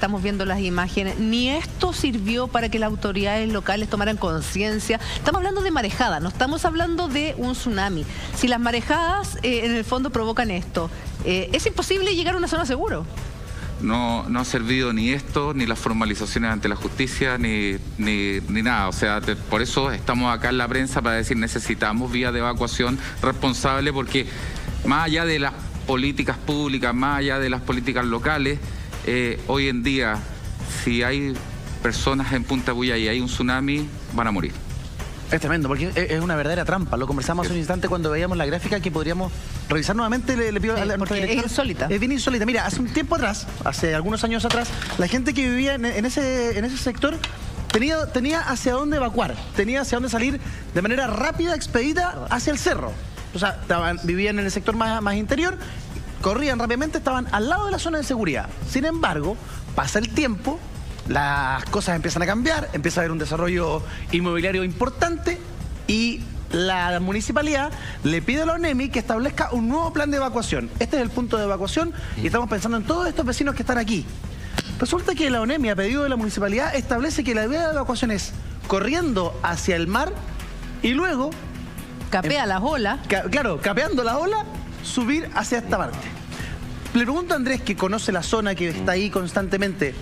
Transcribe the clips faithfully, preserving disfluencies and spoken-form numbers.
estamos viendo las imágenes, ni esto sirvió para que las autoridades locales tomaran conciencia. Estamos hablando de marejada, no estamos hablando de un tsunami. Si las marejadas eh, en el fondo provocan esto, eh, es imposible llegar a una zona segura. No, no ha servido ni esto, ni las formalizaciones ante la justicia, ni, ni, ni nada. O sea, te, por eso estamos acá en la prensa para decir necesitamos vías de evacuación responsable, porque más allá de las políticas públicas, más allá de las políticas locales, eh, hoy en día, si hay personas en Punta Bulla y hay un tsunami, van a morir. Es tremendo, porque es una verdadera trampa. Lo conversamos hace un instante cuando veíamos la gráfica que podríamos revisar nuevamente. Le, le pido sí, a nuestro director. Es insólita. Es bien insólita. Mira, hace un tiempo atrás, hace algunos años atrás, la gente que vivía en, en, ese, en ese sector tenía, tenía hacia dónde evacuar, tenía hacia dónde salir de manera rápida, expedita, hacia el cerro. O sea, estaban, vivían en el sector más, más interior, corrían rápidamente, estaban al lado de la zona de seguridad. Sin embargo, pasa el tiempo, las cosas empiezan a cambiar, empieza a haber un desarrollo inmobiliario importante y la municipalidad le pide a la ONEMI que establezca un nuevo plan de evacuación. Este es el punto de evacuación y estamos pensando en todos estos vecinos que están aquí. Resulta que la ONEMI, a pedido de la municipalidad, establece que la vía de evacuación es corriendo hacia el mar y luego... Capea las olas. Ca claro, capeando la ola, subir hacia esta parte. Le pregunto a Andrés, que conoce la zona, que está ahí constantemente...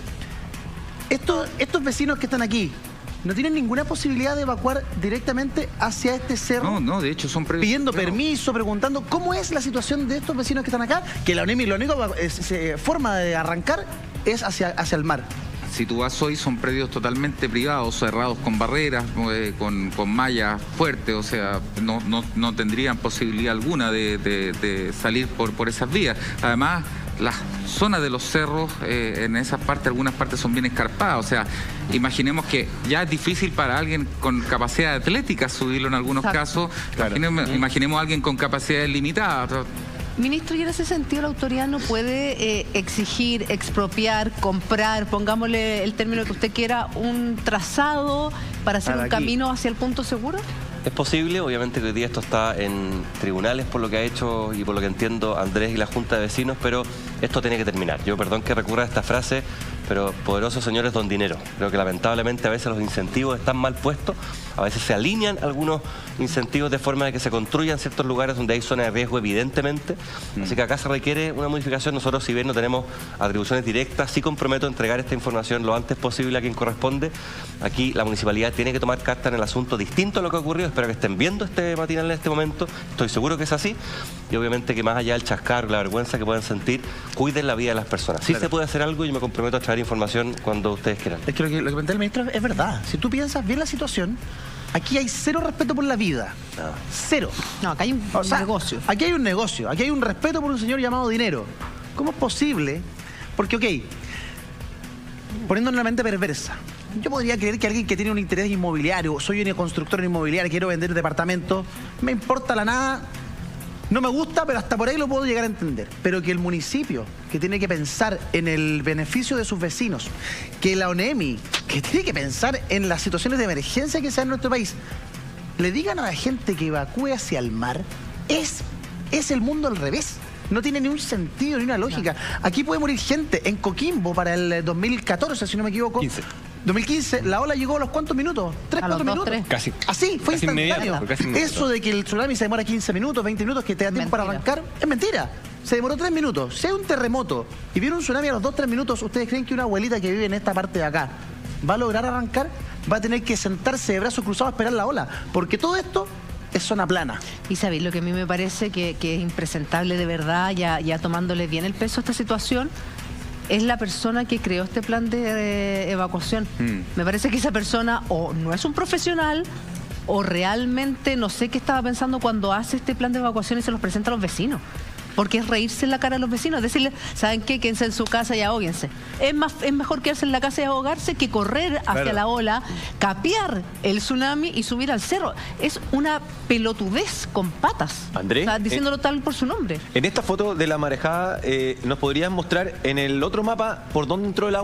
Estos, estos vecinos que están aquí, ¿no tienen ninguna posibilidad de evacuar directamente hacia este cerro? No, no, de hecho son... Pre... Pidiendo no. permiso, preguntando cómo es la situación de estos vecinos que están acá, que la ONEMI, la única forma de arrancar es hacia, hacia el mar. Si tú vas hoy, son predios totalmente privados, cerrados con barreras, eh, con, con mallas fuertes, o sea, no, no, no tendrían posibilidad alguna de, de, de salir por, por esas vías. Además, las zonas de los cerros, eh, en esas partes, algunas partes son bien escarpadas, o sea, imaginemos que ya es difícil para alguien con capacidad atlética subirlo en algunos Exacto. casos, claro. imaginemos, imaginemos a alguien con capacidades limitadas. Ministro, y en ese sentido la autoridad no puede eh, exigir, expropiar, comprar, pongámosle el término que usted quiera, un trazado para hacer un camino hacia el punto seguro. Es posible, obviamente que hoy día esto está en tribunales por lo que ha hecho y por lo que entiendo Andrés y la Junta de Vecinos, pero esto tiene que terminar. Yo perdón que recurra a esta frase, pero poderosos señores don dinero. Creo que lamentablemente a veces los incentivos están mal puestos, a veces se alinean algunos incentivos de forma de que se construyan ciertos lugares donde hay zonas de riesgo evidentemente, mm. así que acá se requiere una modificación. Nosotros, si bien no tenemos atribuciones directas, sí comprometo a entregar esta información lo antes posible a quien corresponde. Aquí la municipalidad tiene que tomar carta en el asunto, distinto a lo que ha ocurrido. Espero que estén viendo este matinal en este momento, estoy seguro que es así, y obviamente que más allá del chascarro, la vergüenza que puedan sentir, cuiden la vida de las personas. Sí claro. se puede hacer algo y me comprometo a traer información cuando ustedes quieran. Es que lo que, lo que plantea el ministro es verdad. Si tú piensas bien la situación, aquí hay cero respeto por la vida. No. Cero. No, acá hay un o sea, negocio. Aquí hay un negocio, aquí hay un respeto por un señor llamado dinero. ¿Cómo es posible? Porque, ok, poniéndole una mente perversa, yo podría creer que alguien que tiene un interés inmobiliario, soy un constructor inmobiliario, quiero vender departamentos, me importa la nada, no me gusta, pero hasta por ahí lo puedo llegar a entender. Pero que el municipio, que tiene que pensar en el beneficio de sus vecinos, que la ONEMI, que tiene que pensar en las situaciones de emergencia que se dan en nuestro país, le digan a la gente que evacúe hacia el mar, es, es el mundo al revés. No tiene ni un sentido, ni una lógica. Aquí puede morir gente. En Coquimbo, para el dos mil catorce, si no me equivoco, quince. dos mil quince, la ola llegó a los cuántos minutos, tres, cuatro minutos. Tres. Casi. Así, fue casi instantáneo. casi Eso de que el tsunami se demora quince minutos, veinte minutos, que te da tiempo para arrancar, es mentira. Se demoró tres minutos. Si hay un terremoto y viene un tsunami a los dos, tres minutos, ¿ustedes creen que una abuelita que vive en esta parte de acá va a lograr arrancar? Va a tener que sentarse de brazos cruzados a esperar la ola. Porque todo esto es zona plana. Y sabéis, lo que a mí me parece que, que es impresentable de verdad, ya, ya tomándole bien el peso a esta situación, es la persona que creó este plan de, de evacuación. Mm. Me parece que esa persona o no es un profesional o realmente no sé qué estaba pensando cuando hace este plan de evacuación y se los presenta a los vecinos. Porque es reírse en la cara a los vecinos, decirles, ¿saben qué? Quédense en su casa y ahóguense. Es más, es mejor quedarse en la casa y ahogarse que correr hacia claro. la ola, capear el tsunami y subir al cerro. Es una pelotudez con patas. Andrés, o sea, diciéndolo en, tal por su nombre. En esta foto de la marejada, eh, ¿nos podrían mostrar en el otro mapa por dónde entró el agua?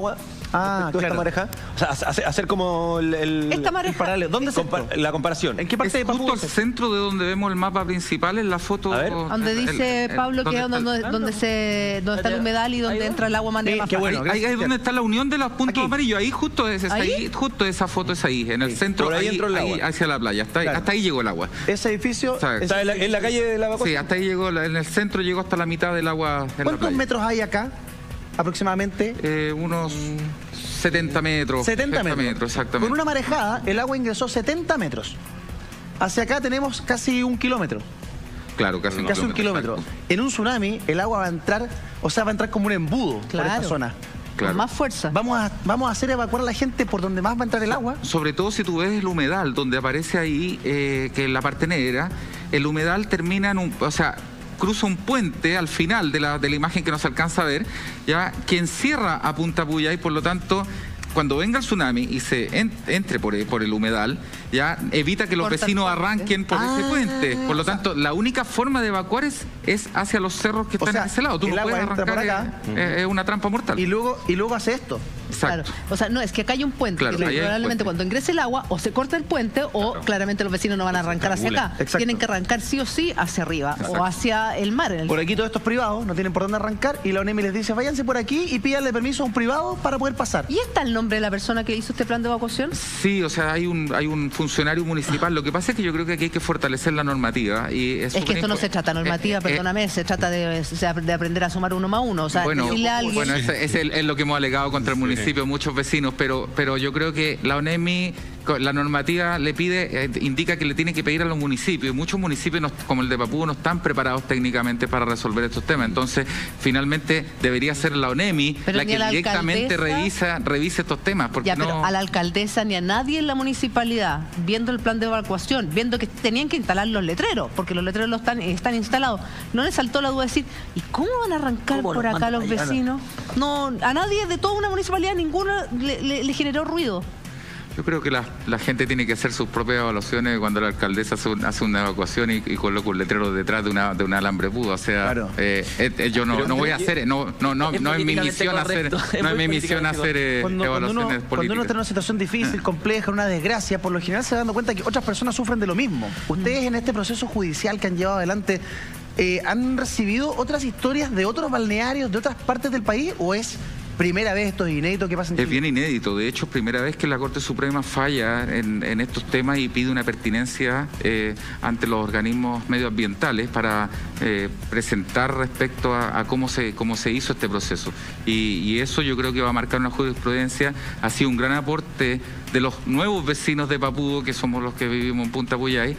Ah, respecto a esta claro. mareja. O sea, hacer, hacer como el, el, Esta mareja. el paralelo. ¿Dónde se- Compa- la comparación? ¿En qué parte Es de justo Papúa al se- centro de donde vemos el mapa principal en la foto. A ver. Donde el- dice el- el- Pablo que es está donde, el- donde, se, donde está el humedal y donde Ahí va. entra el agua de manera Sí, más qué fácil. bueno. Ahí, ahí es gracias. donde está la unión de los puntos Aquí. amarillos. Ahí justo es, es ahí, ¿Ahí? justo esa foto es ahí, en el centro, Por ahí ahí, entró el ahí agua. hacia la playa. Hasta, ahí- Claro. hasta ahí llegó el agua. Ese edificio... O sea, ese- Está en la, en la calle de la evacuación. Sí, hasta ahí llegó, la- en el centro llegó hasta la mitad del agua en la ¿Cuántos playa. metros hay acá, aproximadamente? Eh, unos setenta metros. setenta metros. exactamente. Con una marejada, el agua ingresó setenta metros. Hacia acá tenemos casi un kilómetro. Claro, casi un Casi un kilómetro. exacto. En un tsunami, el agua va a entrar, o sea, va a entrar como un embudo por Claro. esta zona. Claro. Con más fuerza. Vamos a, vamos a hacer evacuar a la gente por donde más va a entrar el agua. Sobre todo si tú ves el humedal, donde aparece ahí, eh, que en la parte negra, el humedal termina en un... O sea, cruza un puente al final de la, de la imagen que no se alcanza a ver, ya que encierra a Punta Puyay, por lo tanto... Cuando venga el tsunami y se en- entre por el, por el humedal, ya evita que los Corta el vecinos puente. arranquen por ese Ah, puente. Por lo o sea- tanto, la única forma de evacuar es, es hacia los cerros que O están sea, en ese lado. Tú el no agua puedes entra por arrancar, acá. es, es- es una trampa mortal. Y luego, y luego hace esto. Claro. Exacto. O sea, no, es que acá hay un puente. Claro, que ahí hay un probablemente puente. cuando ingrese el agua, o se corta el puente, o claramente los vecinos no van a arrancar hacia acá. Exacto. Tienen que arrancar sí o sí hacia arriba, o hacia el mar. En el Por aquí todos estos privados no tienen por dónde arrancar y la ONEMI les dice, váyanse por aquí y pídanle permiso a un privado para poder pasar. ¿Y está el nombre de la persona que hizo este plan de evacuación? Sí, o sea, hay un, hay un funcionario municipal. Lo que pasa es que yo creo que aquí hay que fortalecer la normativa. Y es Es que esto no se trata de normativa, eh, eh, perdóname, se trata de, de aprender a sumar uno más uno. O sea, Bueno, decirle a alguien... bueno es, es el- es lo que hemos alegado contra el municipio, muchos vecinos, pero, pero yo creo que la ONEMI, co- la normativa le pide, eh, indica que le tiene que pedir a los municipios, y muchos municipios, no- como el de Papúa, no están preparados técnicamente para resolver estos temas. Entonces, finalmente, debería ser la ONEMI Pero la ni que a la directamente alcaldesa- revisa, revise estos temas. Porque Ya, pero no... a la alcaldesa ni a nadie en la municipalidad, viendo el plan de evacuación, viendo que tenían que instalar los letreros, porque los letreros los están, están instalados, no les saltó la duda de decir, ¿y cómo van a arrancar ¿Cómo por los acá mandan los allá? vecinos? No, a nadie de toda una municipalidad, ninguno le, le- le generó ruido. Yo creo que la, la gente tiene que hacer sus propias evaluaciones cuando la alcaldesa hace, un- hace una evacuación y, y coloca un letrero detrás de una de un alambre púa. O sea, Claro. eh, eh, eh, yo no, Pero no voy a es- hacer, no, no, no, es no es mi políticamente misión hacer, correcto, es no es muy mi misión políticamente hacer eh, Cuando, cuando evaluaciones uno, cuando uno políticas. está en una situación difícil, compleja, una desgracia, por lo general se va dando cuenta que otras personas sufren de lo mismo. Ustedes en este proceso judicial que han llevado adelante, eh, ¿han recibido otras historias de otros balnearios, de otras partes del país? ¿O es primera vez esto es inédito que pasa en Es Chile? bien inédito, de hecho es primera vez que la Corte Suprema falla en, en estos temas y pide una pertinencia eh, ante los organismos medioambientales para eh, presentar respecto a, a cómo se cómo se hizo este proceso. Y, y eso yo creo que va a marcar una jurisprudencia, ha sido un gran aporte de los nuevos vecinos de Papúa, que somos los que vivimos en Punta Puyay.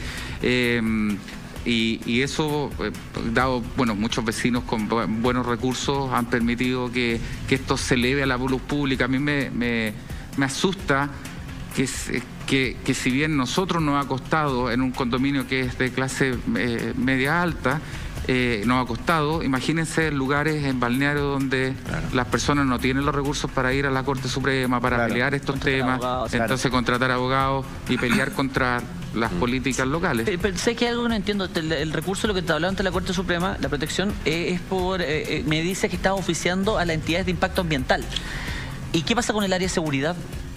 Eh, Y, y eso, eh, dado, bueno, muchos vecinos con bu- buenos recursos han permitido que, que esto se eleve a la luz pública. A mí me, me, me asusta que, se- que, que si bien nosotros nos ha costado en un condominio que es de clase eh, media alta, eh, nos ha costado, imagínense lugares en balneario donde las personas no tienen los recursos para ir a la Corte Suprema, para Claro. pelear estos Contratar temas, abogados, entonces contratar abogados y pelear contra las políticas locales. Pero, pero sé que algo que no entiendo. El, el recurso, lo que te hablaba ante la Corte Suprema, la protección, eh, es por. eh, eh, me dice que está oficiando a las entidades de impacto ambiental. ¿Y qué pasa con el área de seguridad?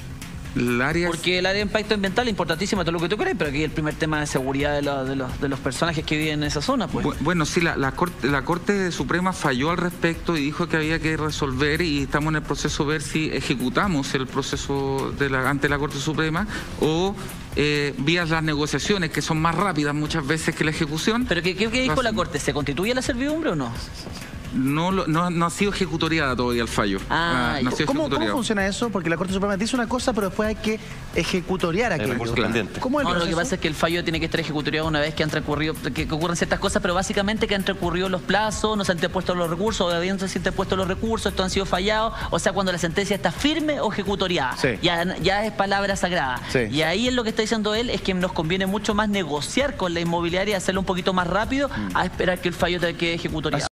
El área Porque el área de impacto ambiental es importantísima, todo lo que tú crees, pero aquí el primer tema de seguridad de, los- de, los, de los personajes que viven en esa zona, pues. Bu- Bueno, sí, la, la, corte, la Corte Suprema falló al respecto y dijo que había que resolver y estamos en el proceso de ver si ejecutamos el proceso de la, ante la Corte Suprema o eh, vías las negociaciones, que son más rápidas muchas veces que la ejecución. ¿Pero qué, qué, qué dijo Razón. la Corte? ¿Se constituye la servidumbre o no? No, lo- no, no ha sido ejecutoriada todavía el fallo. Ah, no ha sido ¿Cómo, ¿Cómo ejecutoriado. funciona eso? Porque la Corte Suprema dice una cosa, pero después hay que ejecutoriar aquello. recursos Claro. pendientes. ¿Cómo es el No, lo que proceso? pasa es que el fallo tiene que estar ejecutoriado una vez que han transcurrido, que, que ocurren ciertas cosas, pero básicamente que han transcurrido los plazos, no se han interpuesto los recursos, o habiendo se han interpuesto los recursos, estos han sido fallados, o sea, cuando la sentencia está firme o ejecutoriada, Sí. ya, ya es palabra sagrada. Sí. Y ahí es lo que está diciendo él, es que nos conviene mucho más negociar con la inmobiliaria y hacerlo un poquito más rápido, a esperar que el fallo te quede ejecutoriado.